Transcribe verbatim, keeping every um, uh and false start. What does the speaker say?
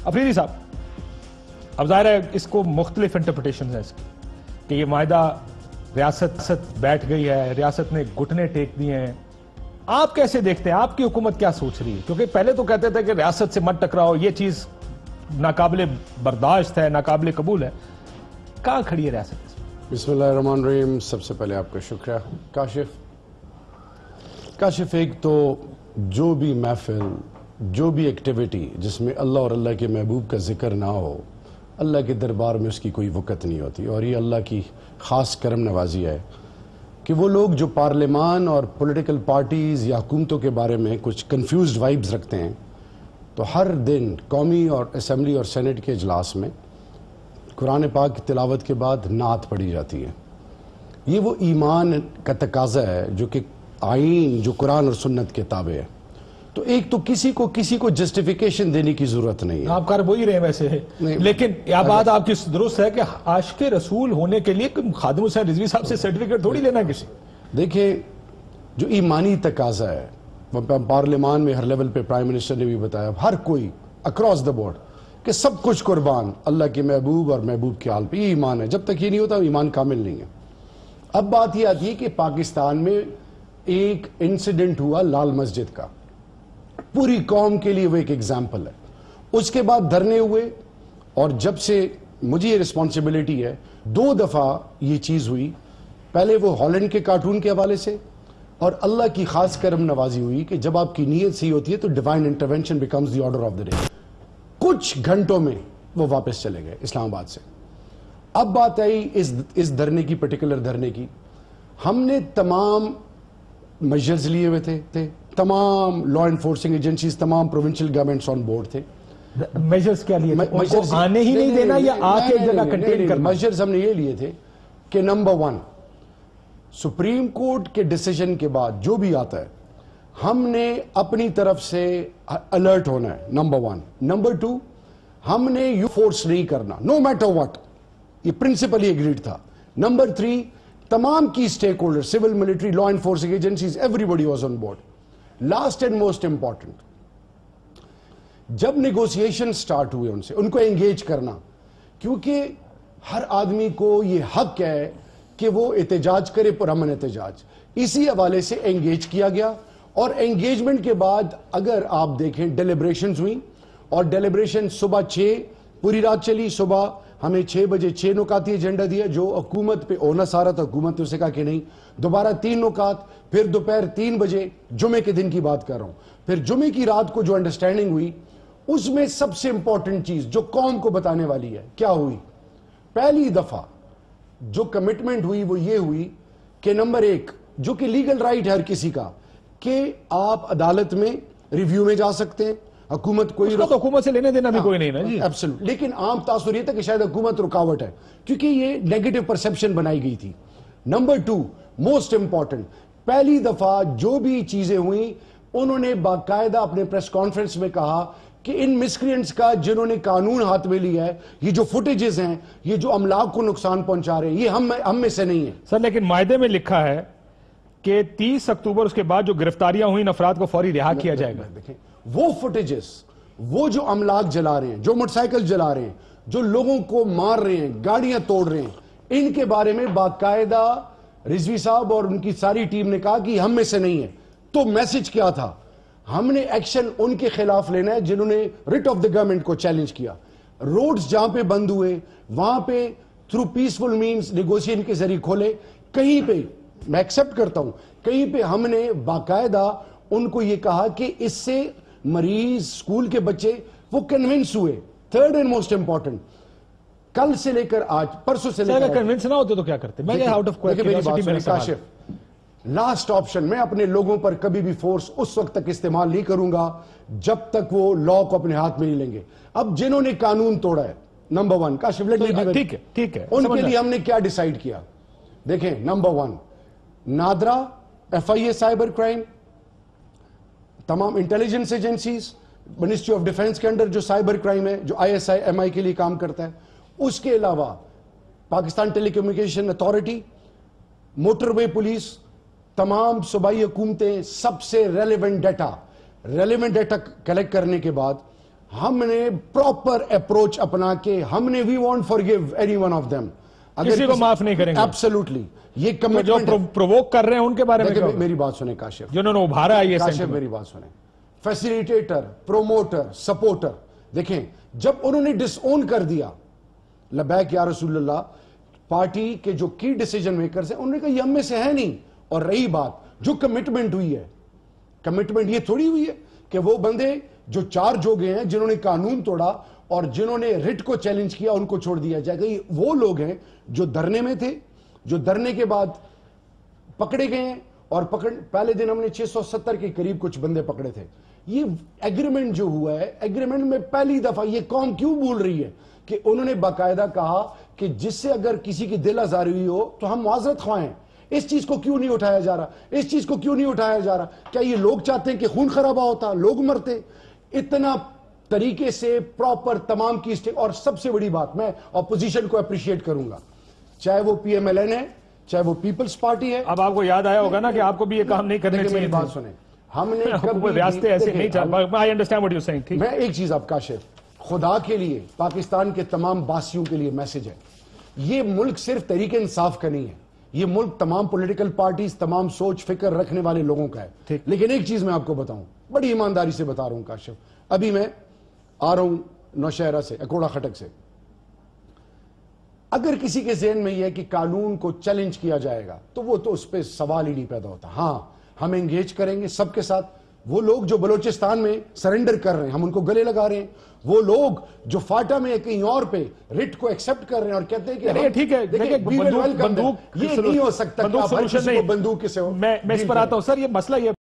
افریدی صاحب، اب ظاہر ہے اس کو مختلف انٹرپریٹیشن ہیں اس کی کہ یہ معاہدہ ریاست بیٹھ گئی ہے، ریاست نے گھٹنے ٹیک دیے ہیں. آپ کیسے دیکھتے ہیں؟ آپ کی حکومت کیا سوچ رہی ہے؟ کیونکہ پہلے تو کہتے تھے کہ ریاست سے مت ٹکراؤ، یہ چیز ناقابل برداشت ہے، ناقابل قبول ہے. کہاں کھڑی ہے ریاست؟ بسم اللہ الرحمن الرحیم. سب سے پہلے آپ کا شکریہ. کاشف کاشف ایک تو جو بھی محفل، جو بھی ایکٹیویٹی جس میں اللہ اور اللہ کے محبوب کا ذکر نہ ہو، اللہ کے دربار میں اس کی کوئی وقت نہیں ہوتی. اور یہ اللہ کی خاص کرم نوازی ہے کہ وہ لوگ جو پارلیمان اور پولیٹیکل پارٹیز یا حکومتوں کے بارے میں کچھ کنفیوزڈ وائبز رکھتے ہیں، تو ہر دن قومی اور اسمبلی اور سینٹ کے اجلاس میں قرآن پاک کی تلاوت کے بعد نعت پڑھی جاتی ہے. یہ وہ ایمان کا تقاضا ہے جو کہ آئین جو قرآن اور سنت کے تابع ہے. تو ایک تو کسی کو کسی کو جسٹیفیکیشن دینے کی ضرورت نہیں ہے. آپ کر وہی رہے ہیں ویسے، لیکن یہ بات آپ کی درست ہے کہ عاشق رسول ہونے کے لیے خادم حسین رضوی صاحب سے سرٹیفکیٹ تھوڑی لینا ہے کسی. دیکھیں جو ایمانی تقاضا ہے، پارلیمان میں ہر لیول پہ پرائم منسٹر نے بھی بتایا، ہر کوئی اکراس دا بورڈ کہ سب کچھ قربان اللہ کے محبوب اور محبوب کے حال پہ، یہ ایمان ہے. جب تک یہ نہیں ہوتا ایمان کامل نہیں ہے. اب بات یہ آتی ہے کہ پاکستان میں ایک انسیڈنٹ ہوا لال مسجد کا، پوری قوم کے لیے وہ ایک ایگزامپل ہے. اس کے بعد دھرنے ہوئے، اور جب سے مجھے یہ رسپانسبلٹی ہے، دو دفعہ یہ چیز ہوئی. پہلے وہ ہالینڈ کے کارٹون کے حوالے سے، اور اللہ کی خاص کرم نوازی ہوئی کہ جب آپ کی نیت صحیح ہوتی ہے تو divine intervention becomes the order of the day. کچھ گھنٹوں میں وہ واپس چلے گئے اسلام آباد سے. اب بات آئی اس اس دھرنے کی، پرٹیکولر دھرنے کی. ہم نے تمام میجرز لیے ہوئے تھے تھے تمام لا انفورسنگ ایجنسیز، تمام پروونشل گورنمنٹس آن بورڈ تھے. میجرز کیا لیے تھے؟ ان کو آنے ہی نہیں دینا یا آ کے جگہ کنٹین کرنا؟ میجرز ہم نے یہ لیے تھے کہ نمبر ون، سپریم کورٹ کے ڈیسیجن کے بعد جو بھی آتا ہے ہم نے اپنی طرف سے الرٹ ہونا ہے، نمبر ون. نمبر ٹو، ہم نے یو فورس نہیں کرنا، نو میٹر واٹ. یہ پرنسپل ہی ایگریڈ تھا. نمبر تھری، تمام کی stakeholder, civil military, law enforcing agencies, everybody was on board. Last and most important, جب نیگوسیشن سٹارٹ ہوئے ان سے، ان کو انگیج کرنا، کیونکہ ہر آدمی کو یہ حق ہے کہ وہ احتجاج کرے، پرامن احتجاج. اسی حوالے سے انگیج کیا گیا. اور انگیجمنٹ کے بعد اگر آپ دیکھیں ڈیلیبریشنز ہوئی، اور ڈیلیبریشن صبح چھ پوری رات چلی. صبح ہمیں چھ بجے چھ نکاتی ایجنڈا دیا جو حکومت پہ اونس آ رہا تھا، حکومت نے اسے کہا کہ نہیں. دوبارہ تین نکات، پھر دوپہر تین بجے، جمعے کے دن کی بات کر رہا ہوں. پھر جمعے کی رات کو جو انڈرسٹینڈنگ ہوئی، اس میں سب سے امپورٹنٹ چیز جو قوم کو بتانے والی ہے کیا ہوئی. پہلی دفعہ جو کمٹمنٹ ہوئی وہ یہ ہوئی کہ نمبر ایک، جو کہ لیگل رائٹ ہے ہر کسی کا، کہ آپ عدالت میں ریویو میں جا سکتے ہیں. حکومت کوئی تو حکومت سے لینے دینا بھی کوئی نہیں نا جی. ایبسولوٹ. لیکن عام تاثر یہ تھا کہ شاید حکومت رکاوٹ ہے، کیونکہ یہ نیگیٹو پرسپشن بنائی گئی تھی. نمبر ٹو، موسٹ امپورٹنٹ، پہلی دفعہ جو بھی چیزیں ہوئیں انہوں نے باقاعدہ اپنے پریس کانفرنس میں کہا کہ ان مسکرینٹس کا جنہوں نے قانون ہاتھ میں لیا ہے، یہ جو فوٹیجز ہیں، یہ جو املاک کو نقصان پہنچا رہے ہیں، یہ ہم ہم میں سے نہیں ہے. سر لیکن معاہدے میں لکھا ہے کہ تیس اکتوبر اس کے بعد جو گرفتاریاں ہوئیں افراد کو فوری رہا کیا جائے گا. دیکھیں وہ فوٹیجز، وہ جو املاک جلا رہے ہیں، جو موٹر سائیکل جلا رہے ہیں، جو لوگوں کو مار رہے ہیں، گاڑیاں توڑ رہے ہیں، ان کے بارے میں باقاعدہ رضوی صاحب اور ان کی ساری ٹیم نے کہا کہ ہم میں سے نہیں ہے. تو میسج کیا تھا؟ ہم نے ایکشن ان کے خلاف لینا ہے جنہوں نے ریٹ آف دا گورنمنٹ کو چیلنج کیا. روڈز جہاں پہ بند ہوئے وہاں پہ تھرو پیسفل مینز نیگوشیشن کے ذریعے کھولے. کہیں پہ میں ایکسپٹ کرتا ہوں، کہیں پہ ہم نے باقاعدہ ان کو یہ کہا کہ اس سے مریض، اسکول کے بچے وہ کنونس ہوئے. تھرڈ اینڈ موسٹ امپورٹنٹ، کل سے لے کر آج، پرسوں سے لے کر کنونس نہ ہوتے تو کیا کرتے؟ میں out of question, last option, میں اپنے لوگوں پر کبھی بھی فورس اس وقت تک استعمال نہیں کروں گا جب تک وہ لا کو اپنے ہاتھ میں نہیں لیں گے. اب جنہوں نے قانون توڑا ہے، نمبر ون، کاشف ٹھیک ہے ٹھیک ہے ان کے لیے ہم نے کیا ڈیسائیڈ کیا؟ دیکھیں، number one, NADRA, F I A cyber crime, تمام intelligence agencies, ministry of defence کے انڈر جو سائبر کرائم ہے، جو آئی ایس آئی ایم آئی کے لیے کام کرتا ہے. اس کے علاوہ Pakistan telecommunication authority, motorway police, تمام صوبائی حکومتیں، سب سے relevant data relevant data collect کرنے کے بعد ہم نے پراپر اپروچ اپنا کے ہم نے we want forgive any one of them, کسی کو معاف نہیں کریں گے. ایبسولوٹلی. یہ جو پرووک کر رہے ہیں ان کے بارے میں میری بات سنیں کاشف, جنہوں نے ابھارا ہے یہ کاشف میری بات سنیں. فیسیلیٹیٹر, پروموٹر, سپورٹر, دیکھیں جب انہوں نے ڈس اون کر دیا, لبیک یا رسول اللہ, پارٹی کے جو کی ڈیسیجن میکرز ہیں انہوں نے کہا یہ ہم میں سے ہے نہیں. اور رہی بات جو کمٹمنٹ ہوئی ہے, کمٹمنٹ یہ تھوڑی ہوئی ہے کہ وہ بندے جو چارج ہو گئے ہیں جنہوں نے قانون توڑا اور جنہوں نے رٹ کو چیلنج کیا ان کو چھوڑ دیا جائے گا. یہ وہ لوگ ہیں جو دھرنے میں تھے, جو دھرنے کے بعد پکڑے گئے ہیں, اور پکڑ پہلے دن ہم نے چھ سو ستر کے قریب کچھ بندے پکڑے تھے. یہ ایگریمنٹ جو ہوا ہے, ایگریمنٹ میں پہلی دفعہ یہ قوم کیوں بھول رہی ہے کہ انہوں نے باقاعدہ کہا کہ جس سے اگر کسی کی دل آزاری ہوئی ہو تو ہم معذرت خواہ ہیں. اس چیز کو کیوں نہیں اٹھایا جا رہا, اس چیز کو کیوں نہیں اٹھایا جا رہا؟ کیا یہ لوگ چاہتے ہیں کہ خون خرابہ ہوتا, لوگ مرتے؟ اتنا طریقے سے پراپر تمام کی اسٹیک. اور سب سے بڑی بات, میں اپوزیشن کو اپریشیٹ کروں گا, چاہے وہ پی ایم ایل این ہے, چاہے وہ پیپلز پارٹی ہے. اب آپ کو یاد آیا ہوگا نا کہ آپ کو بھی یہ کام نہیں کرنے چاہیے. بات سنیں, ہم نے ریاستیں ایسے نہیں چاہتے. I understand what you're saying. میں ایک چیز آپ کاشف, خدا کے لیے پاکستان کے تمام باسیوں کے لیے میسج ہے, یہ ملک صرف تحریک انصاف کا نہیں ہے, یہ ملک تمام پولیٹیکل پارٹیز, تمام سوچ فکر رکھنے والے لوگوں کا ہے. لیکن ایک چیز میں آپ کو بتاؤں, بڑی ایمانداری سے بتا رہا ہوں کاشف, ابھی میں آ رہا ہوں نوشہرہ سے, اکوڑا خٹک سے. اگر کسی کے ذہن میں یہ ہے کہ قانون کو چیلنج کیا جائے گا تو وہ تو اس پہ سوال ہی نہیں پیدا ہوتا. ہاں ہم انگیج کریں گے سب کے ساتھ. وہ لوگ جو بلوچستان میں سرنڈر کر رہے ہیں ہم ان کو گلے لگا رہے ہیں. وہ لوگ جو فاٹا میں کہیں اور پہ رٹ کو ایکسپٹ کر رہے ہیں اور کہتے ہیں کہ ٹھیک ہے, بندوق, یہ نہیں ہو سکتا کہ آپ ہر کسی کو بندوق سے ہو. میں اس پر آتا ہوں سر. یہ مسئلہ یہ